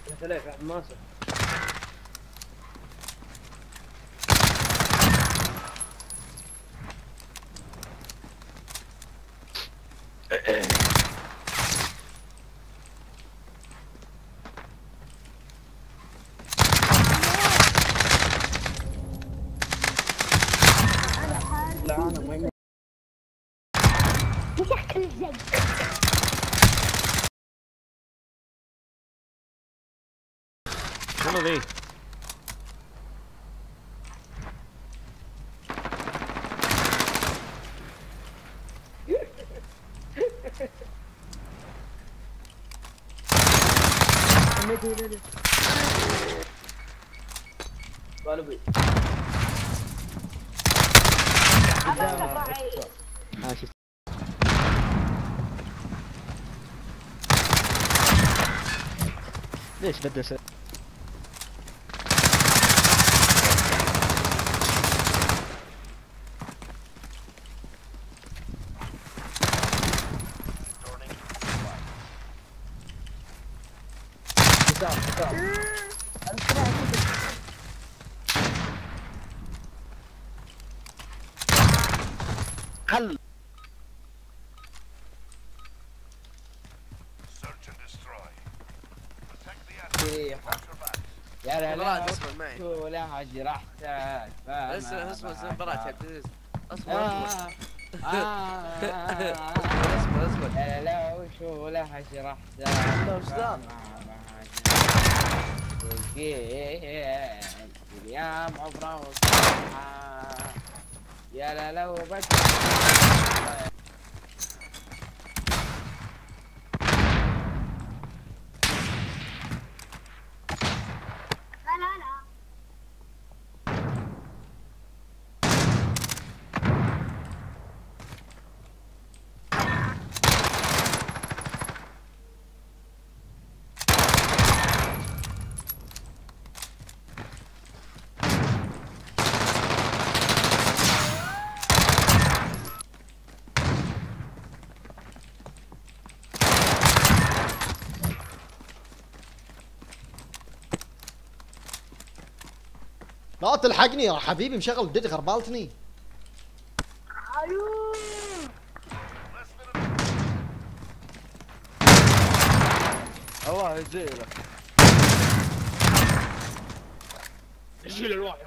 انت ليه في حماسه؟ لا انا ما مسحت الزق. شنو ذي؟ قلبي شفت ليش بدأ حل يا لا لا اصبر معي. شو لها جرحتك اصبر زنبرات يا عبد اصبر اصبر. يا لا وشو لها جرحتك الايام عبره وصحة يا لا لو بس لا تلحقني يا حبيبي مشغل بديت غربالتني. الله يجزيله شيل الواحد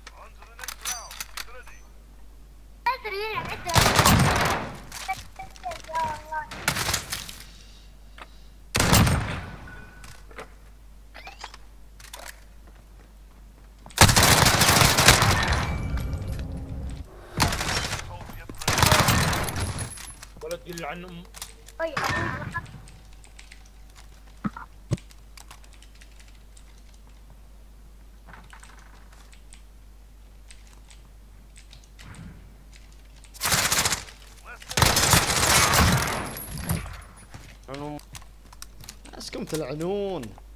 ولا تقول عنهم. اسكم تلعنون.